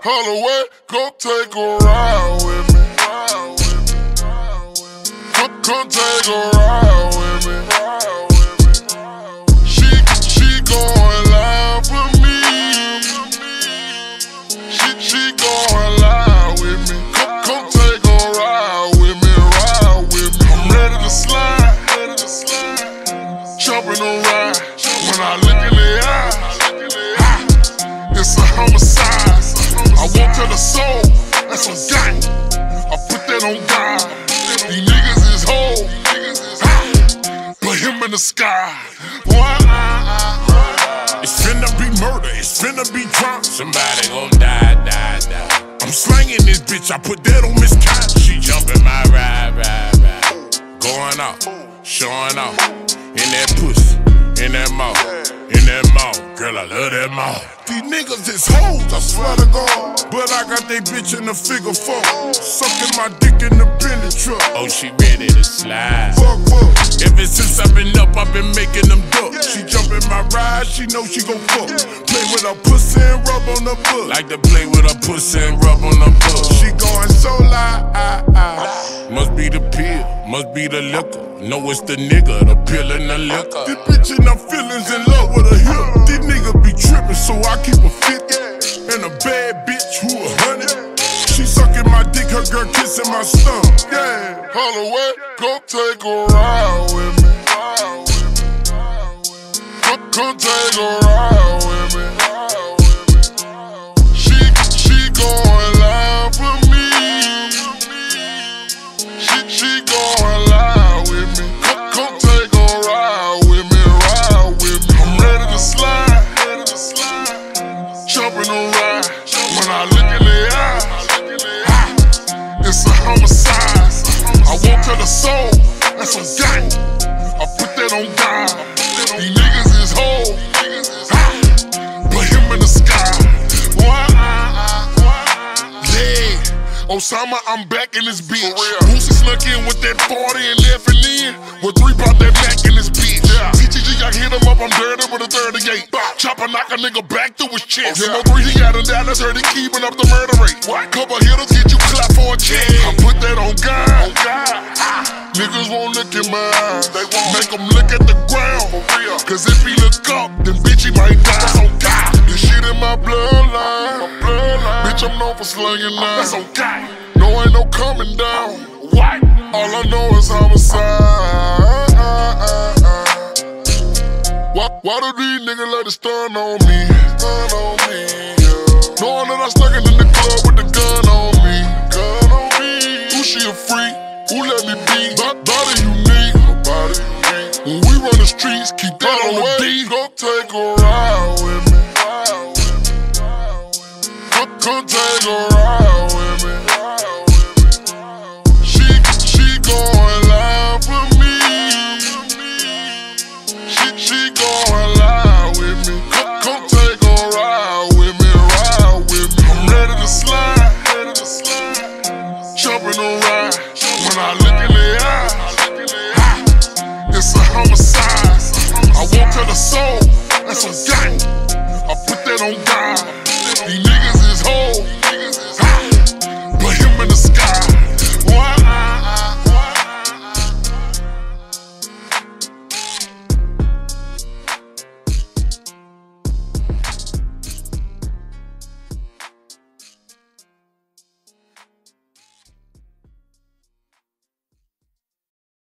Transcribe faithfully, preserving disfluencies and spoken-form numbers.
Holloway, go take a ride with me. Come, come take a ride with me. She, she going live with me. She, she going live with me. Come, come take a ride with me, ride with me. I'm ready to slide, jumping around. When I look in the eye, it's a homicide. I walk to the soul, that's a gang. I put that on God. These niggas is whole. Put him in the sky. It's finna be murder, it's finna be drunk. Somebody gon' die, die, die. I'm slanging this bitch, I put that on Miss Cat. She jumping my ride, ride, ride. Going out, showing off. In that pussy, in that mouth, in that mouth. Girl, I love that mouth. These niggas is hoes, I swear to God. But I got they bitch in the figure four, sucking my dick in the Bentley truck. Oh, she ready to slide. Fuck, fuck. Ever since I've been up, I've been making them duck. She jump in my ride, she know she gon' fuck. Play with her pussy and rub on the butt. Like to play with her pussy and rub on the butt. She going so loud. Must be the pill, must be the liquor. No, it's the nigga, the pill and the liquor. This bitch in her feelings in love with a hip. These niggas be trippin', so I keep a fit. And a bad bitch who a hundred. She sucking my dick, her girl kissing my stomach. Yeah. Holloway, go take a ride with me. Come, come take a ride with me. She, she going live with me. She, she going live with me. Come, come take a ride with me, ride with me. I'm ready to slide, jumping around. When I look in the eye, it's a homicide. I walk to the soul, that's a gang. I put that on God. These niggas is whole. Put him in the sky. Yeah, Osama, I'm back in this bitch. Boosie snuck in with that forty and left it in. With three brought that back in this bitch. T G G, I hit him up, I'm dirty with a thirty-eight. Chopper knock a nigga back through his chest. Yeah. three, he got him down, that's heard he keeping up the murder rate. What? Couple hitters get you clapped for a check. I put that on God. On God. Ah. Niggas won't look in my eyes. They won't. Make them look at the ground. For real. Cause if he look up, then bitch he might die. That's on God. This shit in my bloodline. My bloodline. Bitch, I'm known for slinging now. That's on God. No, ain't no coming down. What? All I know is homicide. Why, why do these niggas let it stun on me? Stun on me, yeah. Knowing that I snuck it in the club with the gun on me. Gun on me. Who she a freak? Who let me be? Body unique. Body unique. When we run the streets, keep that on the D. Go take a ride with me. Come, come take a ride.